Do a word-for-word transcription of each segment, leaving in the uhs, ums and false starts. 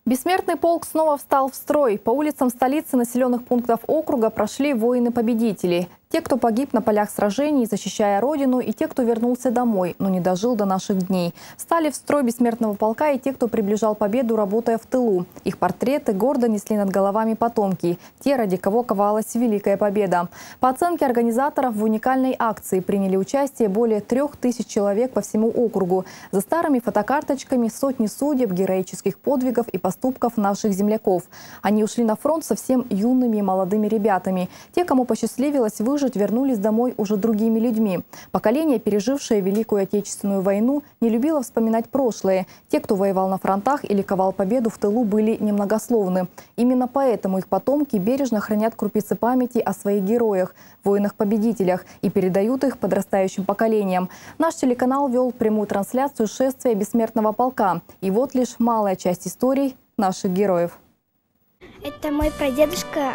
Бессмертный полк снова встал в строй. По улицам столицы населенных пунктов округа прошли воины-победители. Те, кто погиб на полях сражений, защищая родину, и те, кто вернулся домой, но не дожил до наших дней. Встали в строй бессмертного полка и те, кто приближал победу, работая в тылу. Их портреты гордо несли над головами потомки. Те, ради кого ковалась великая победа. По оценке организаторов, в уникальной акции приняли участие более трех тысяч человек по всему округу. За старыми фотокарточками сотни судеб, героических подвигов и поступков наших земляков. Они ушли на фронт совсем юными и молодыми ребятами. Те, кому посчастливилось выжить, вернулись домой уже другими людьми. Поколение, пережившее Великую Отечественную войну, не любило вспоминать прошлое. Те, кто воевал на фронтах или ковал победу в тылу, были немногословны. Именно поэтому их потомки бережно хранят крупицы памяти о своих героях, воинах-победителях и передают их подрастающим поколениям. Наш телеканал вел прямую трансляцию шествия бессмертного полка. И вот лишь малая часть историй наших героев. Это мой прадедушка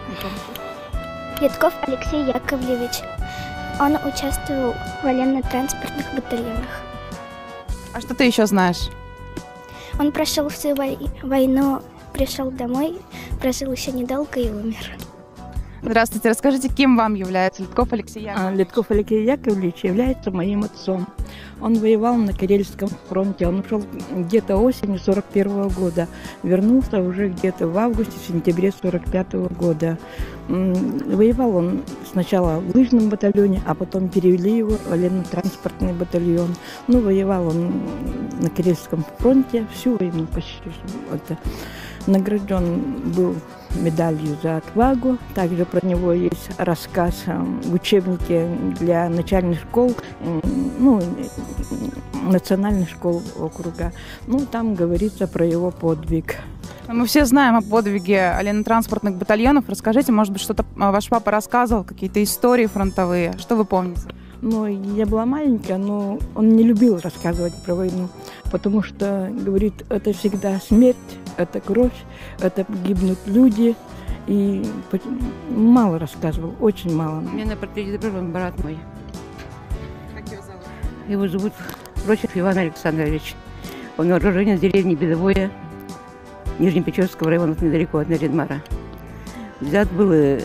Литков Алексей Яковлевич. Он участвовал в военно-транспортных батальонах. А что ты еще знаешь? Он прошел всю войну, пришел домой, прожил еще недолго и умер. Здравствуйте, расскажите, кем вам является Литков Алексей Яковлевич? Литков Алексей Яковлевич является моим отцом. Он воевал на Карельском фронте. Он ушел где-то осенью сорок первого года. Вернулся уже где-то в августе-сентябре сорок пятого года. Воевал он сначала в лыжном батальоне, а потом перевели его в военно-транспортный батальон. Ну, воевал он на Карельском фронте всю войну почти. Это. Награжден был медалью за отвагу. Также про него есть рассказ в учебнике для начальных школ, ну, национальных школ округа. Ну, там говорится про его подвиг. Мы все знаем о подвиге военно-транспортных батальонов. Расскажите, может быть, что-то ваш папа рассказывал, какие-то истории фронтовые. Что вы помните? Ну, я была маленькая, но он не любил рассказывать про войну, потому что, говорит, это всегда смерть, это кровь, это гибнут люди. И мало рассказывал, очень мало. У меня на портрете изображен брат мой. Как его зовут? Его зовут Прочев Иван Александрович. Он уроженец деревни Бедовое, Нижнепечерского района, недалеко от Нарьян-Мара. Взят был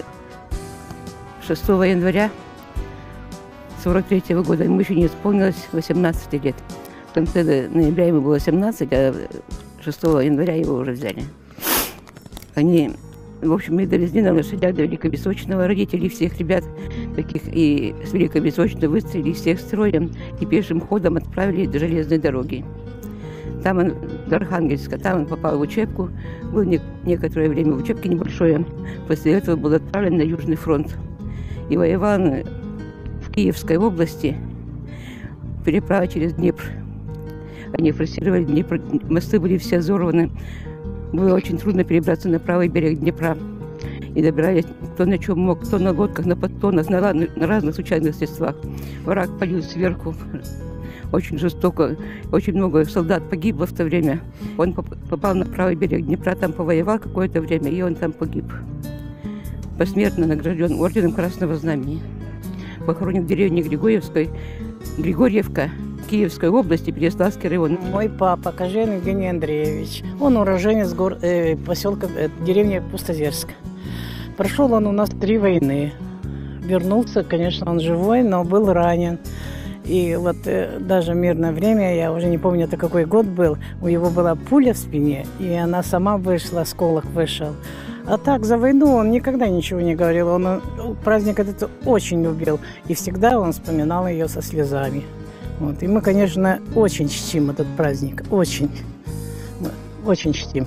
шестого января сорок третьего года. Ему еще не исполнилось восемнадцать лет. В конце ноября ему было семнадцать, а шестого января его уже взяли. Они, в общем, мы довезли на лошадях до Великобесочного. Родители всех ребят таких и с Великобесочного выстрелили всех строем и пешим ходом отправили до железной дороги. Там он, до Архангельска, там он попал в учебку, был не, некоторое время в учебке небольшое. После этого был отправлен на Южный фронт. И воевал в Киевской области, переправа через Днепр. Они форсировали Днепр, мосты были все взорваны. Было очень трудно перебраться на правый берег Днепра. И добирались кто на чем мог, кто на лодках, на подтонах, на, на разных случайных средствах. Враг палил сверху. Очень жестоко. Очень много солдат погибло в то время. Он попал на правый берег Днепра, там повоевал какое-то время, и он там погиб. Посмертно награжден орденом Красного Знамени. Похоронен в деревне Григорьевской, Григорьевка, Киевской области, Переславский район. Мой папа, Кожен Евгений Андреевич, он уроженец гор... э, поселка, э, деревни Пустозерск. Прошел он у нас три войны. Вернулся, конечно, он живой, но был ранен. И вот э, даже в мирное время, я уже не помню, это какой год был, у него была пуля в спине, и она сама вышла, осколок вышел. А так, за войну он никогда ничего не говорил. Он праздник этот очень любил. И всегда он вспоминал ее со слезами. Вот. И мы, конечно, очень чтим этот праздник. Очень. Очень чтим.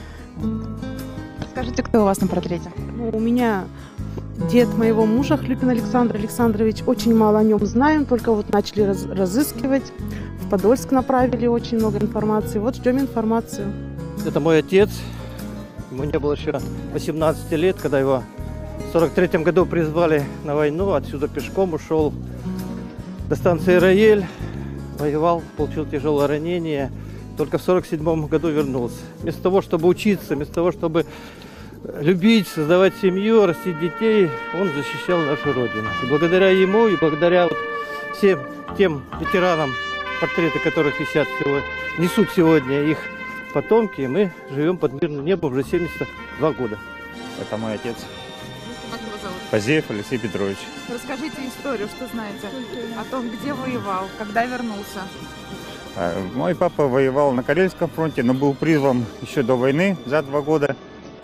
Скажите, кто у вас на портрете? Ну, у меня дед моего мужа, Хлюпин Александр Александрович. Очень мало о нем знаем, только вот начали раз, разыскивать. В Подольск направили очень много информации. Вот ждем информацию. Это мой отец. Ему не было еще восемнадцати лет, когда его в сорок третьем году призвали на войну. Отсюда пешком ушел до станции Раель. Воевал, получил тяжелое ранение. Только в сорок седьмом году вернулся. Вместо того, чтобы учиться, вместо того, чтобы любить, создавать семью, растить детей, он защищал нашу Родину. И благодаря ему, и благодаря вот всем тем ветеранам, портреты которых висят сегодня, несут сегодня их потомки, и мы живем под мирным небом уже семьдесят два года. Это мой отец. Как его зовут? Позеев Алексей Петрович. Расскажите историю, что знаете о том, где воевал, когда вернулся. А, Мой папа воевал на Карельском фронте, но был призван еще до войны за два года.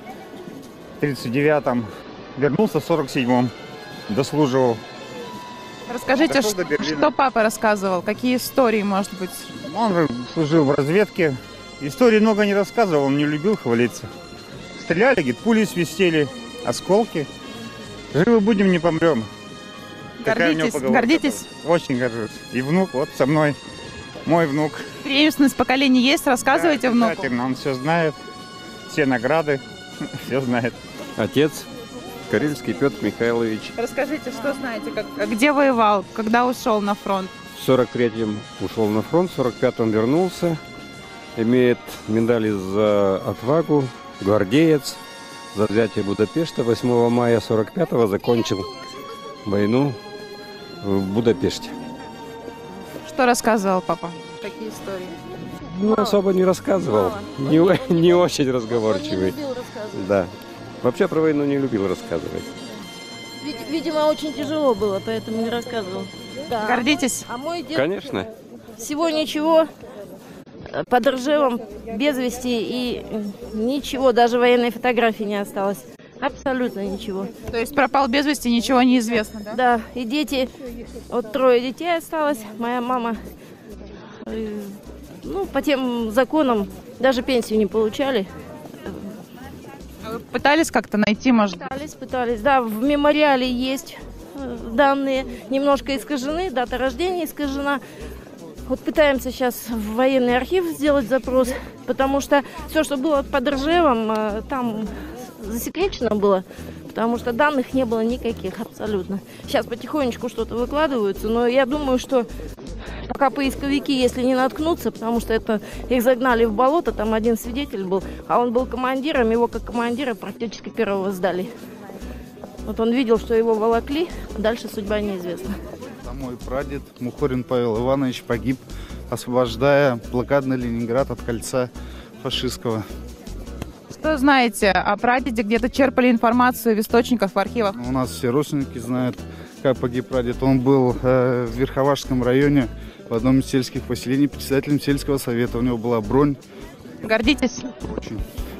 В тридцать девятом вернулся в сорок седьмом, дослуживал. Расскажите, Дошел что, до Берлина. что папа рассказывал, какие истории, может быть? Он служил в разведке. Истории много не рассказывал, он не любил хвалиться. Стреляли, говорит, пули свистели, осколки. Живы будем, не помрем. Такая у него Гордитесь? поговорка Гордитесь? была. Очень горжусь. И внук вот со мной, мой внук. Преемственность поколений есть? Рассказывайте Да, внуку. обязательно, он все знает, все награды, все знает. Отец Карельский Петр Михайлович. Расскажите, что знаете, как, где воевал, когда ушел на фронт? В сорок третьем ушел на фронт, в сорок пятом вернулся. Имеет медали за отвагу, гвардеец, за взятие Будапешта. восьмого мая сорок пятого закончил войну в Будапеште. Что рассказывал папа? Какие истории? Ну, особо не рассказывал. Не, не очень разговорчивый. Да. Вообще про войну не любил рассказывать. Видимо, очень тяжело было, поэтому не рассказывал. Да. Гордитесь? А мой дед Конечно. всего ничего, под Ржевом, без вести, и ничего, даже военной фотографии не осталось. Абсолютно ничего. То есть пропал без вести, ничего не известно, да? Да, и дети, вот трое детей осталось, моя мама, э, ну, по тем законам даже пенсию не получали. А вы пытались как-то найти, может быть? Пытались, пытались, да, в мемориале есть э, данные, немножко искажены, дата рождения искажена. Вот пытаемся сейчас в военный архив сделать запрос, потому что все, что было под Ржевом, э, там засекречено было, потому что данных не было никаких абсолютно. Сейчас потихонечку что-то выкладываются, но я думаю, что пока поисковики, если не наткнутся, потому что это их загнали в болото, там один свидетель был, а он был командиром, его как командира практически первого сдали. Вот он видел, что его волокли, а дальше судьба неизвестна. Мой прадед Мухорин Павел Иванович погиб, освобождая блокадный Ленинград от кольца фашистского. Что знаете о прадеде? Где-то черпали информацию в источниках, в архивах? У нас все родственники знают, как погиб прадед. Он был э, в Верховашском районе в одном из сельских поселений председателем сельского совета. У него была бронь. Гордитесь? Очень.